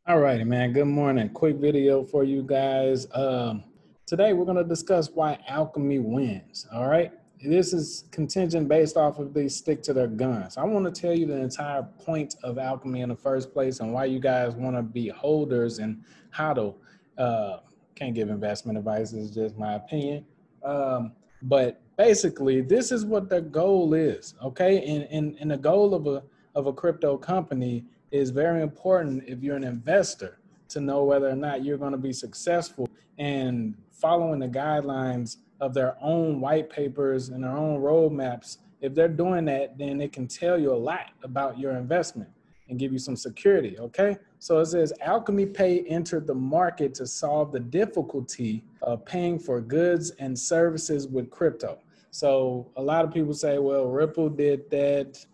All righty, man. Good morning. Quick video for you guys. Today we're going to discuss why alchemy wins. All right. This is contingent based off of they stick to their guns. I want to tell you the entire point of alchemy in the first place and why you guys want to be holders and how to. Uh, can't give investment advice. It's just my opinion. But basically, this is what the goal is. Okay, and the goal of a crypto company is very important if you're an investor to know whether or not you're going to be successful and following the guidelines of their own white papers and their own roadmaps. If they're doing that, then it can tell you a lot about your investment and give you some security. Okay. So it says Alchemy Pay entered the market to solve the difficulty of paying for goods and services with crypto. So a lot of people say, well, Ripple did that.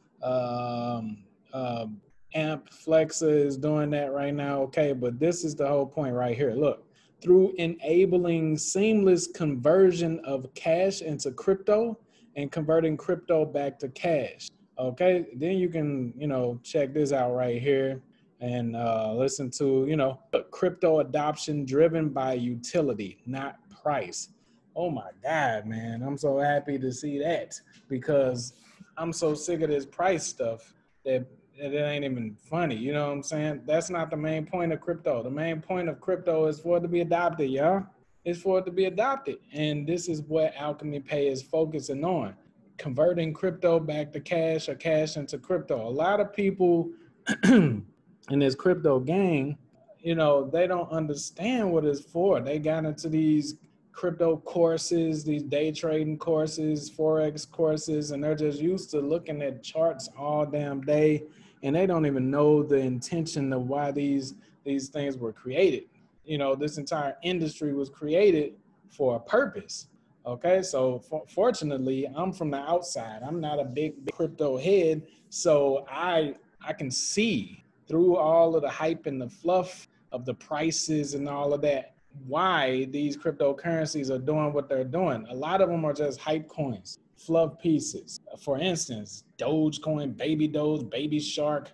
Uh, AMP Flexa is doing that right now. Okay, but this is the whole point right here. Look, through enabling seamless conversion of cash into crypto and converting crypto back to cash. Okay, then you can, check this out right here and listen to, crypto adoption driven by utility, not price. Oh my God, man. I'm so happy to see that because I'm so sick of this price stuff that it ain't even funny. You know what I'm saying? That's not the main point of crypto. The main point of crypto is for it to be adopted, y'all. It's for it to be adopted. And this is what Alchemy Pay is focusing on. Converting crypto back to cash or cash into crypto. A lot of people in this crypto gang, they don't understand what it's for. They got into these crypto courses, these day trading courses, Forex courses, and they're just used to looking at charts all damn day, and they don't even know the intention of why these things were created. This entire industry was created for a purpose. Okay, so fortunately, I'm from the outside. I'm not a big crypto head, so I can see through all of the hype and the fluff of the prices and all of that why these cryptocurrencies are doing what they're doing. A lot of them are just hype coins, fluff pieces. For instance, Dogecoin, Baby Doge, Baby Shark,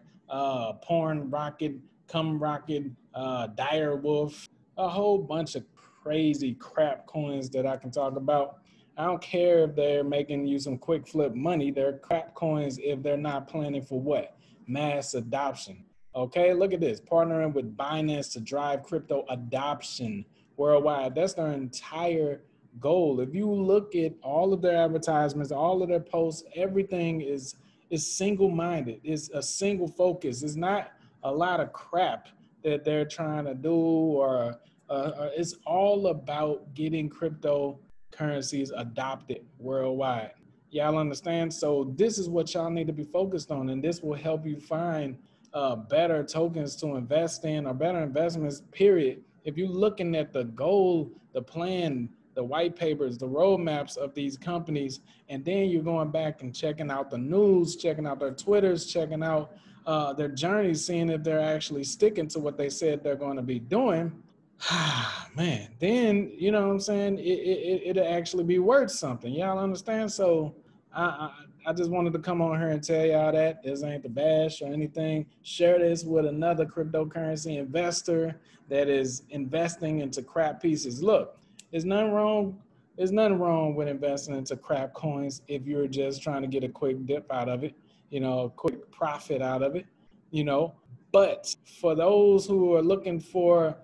Porn Rocket, Cum Rocket, Dire Wolf, a whole bunch of crazy crap coins that I can talk about. I don't care if they're making you some quick flip money. They're crap coins if they're not planning for what? Mass adoption. Okay, look at this. Partnering with Binance to drive crypto adoption worldwide. That's their entire goal. If you look at all of their advertisements, all of their posts, everything is single-minded. It's a single focus. It's not a lot of crap that they're trying to do, or it's all about getting cryptocurrencies adopted worldwide. Y'all understand? So this is what y'all need to be focused on, and this will help you find better tokens to invest in or better investments, period. If you're looking at the goal, the plan, the white papers, the roadmaps of these companies, and then you're going back and checking out the news, checking out their Twitters, checking out their journeys, seeing if they're actually sticking to what they said they're going to be doing, man, then, you know what I'm saying, it'll actually be worth something. Y'all understand? So I just wanted to come on here and tell y'all that this ain't the bash or anything. Share this with another cryptocurrency investor that is investing into crap pieces. Look, there's nothing wrong. There's nothing wrong with investing into crap coins if you're just trying to get a quick dip out of it, a quick profit out of it, you know. But for those who are looking for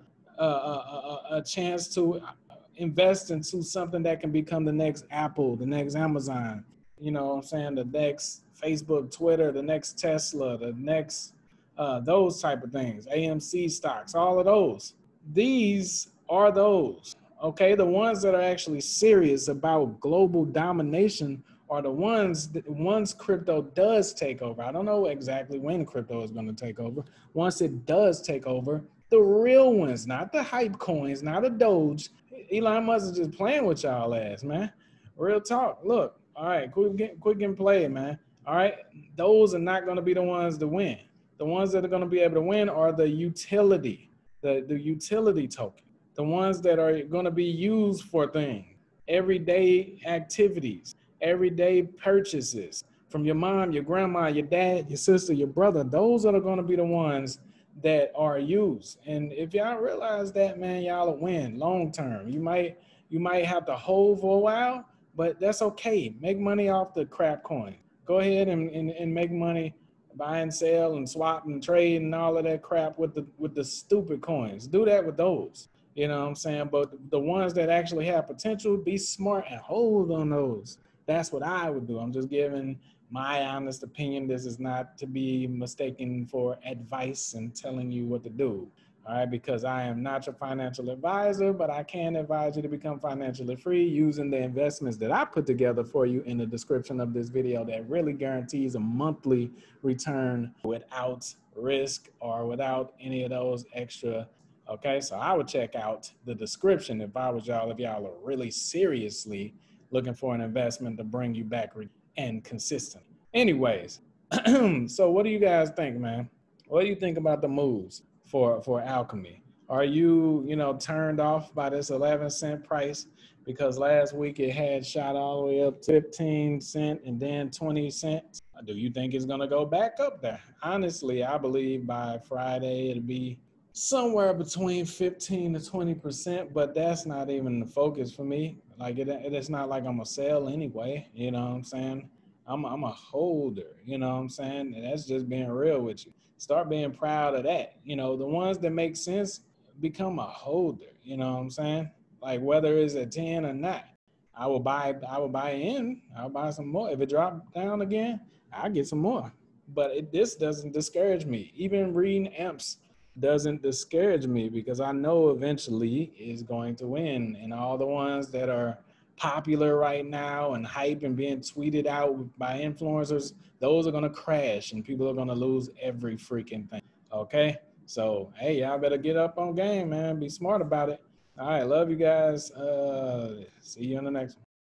a chance to invest into something that can become the next Apple, the next Amazon, what I'm saying, the next Facebook, Twitter, the next Tesla, the next those type of things, AMC stocks, all of those. These are those, okay? The ones that are actually serious about global domination are the ones that once crypto does take over. I don't know exactly when crypto is going to take over. Once it does take over, the real ones, not the hype coins, not a Doge. Elon Musk is just playing with y'all ass, man. Real talk. Look, all right, quit getting played, man. All right, those are not going to be the ones to win. The ones that are going to be able to win are the utility, the utility token, the ones that are going to be used for things, everyday activities, everyday purchases from your mom, your grandma, your dad, your sister, your brother. Those are going to be the ones that are used. And if y'all realize that, man, y'all will win long term. You might have to hold for a while, but that's okay. Make money off the crap coin. Go ahead and make money, buy and sell and swap and trade and all of that crap with the stupid coins. Do that with those. You know what I'm saying? But the ones that actually have potential, be smart and hold on those. That's what I would do. I'm just giving my honest opinion. This is not to be mistaken for advice and telling you what to do. All right, because I am not your financial advisor, but I can advise you to become financially free using the investments that I put together for you in the description of this video that really guarantees a monthly return without risk or without any of those extra. Okay, so I would check out the description if I was y'all, if y'all are really seriously looking for an investment to bring you back and consistent. Anyways, so what do you guys think, man? What do you think about the moves for Alchemy? Are you, turned off by this 11-cent price? Because last week it had shot all the way up to 15 cents and then 20 cents. Do you think it's gonna go back up there? Honestly, I believe by Friday it'll be somewhere between 15 to 20%, but that's not even the focus for me. Like it's not like I'm a sell anyway, you know what I'm saying? I'm a holder, you know what I'm saying? And that's just being real with you. Start being proud of that. The ones that make sense, become a holder, you know what I'm saying? Like whether it's a 10 or not, I will buy in, I'll buy some more. If it drops down again, I'll get some more. But this doesn't discourage me. Even reading amps doesn't discourage me because I know eventually is going to win. And all the ones that are popular right now and hype and being tweeted out by influencers, those are going to crash and people are going to lose every freaking thing. Okay. So, hey, y'all better get up on game, man. Be smart about it. All right. Love you guys. See you in the next one.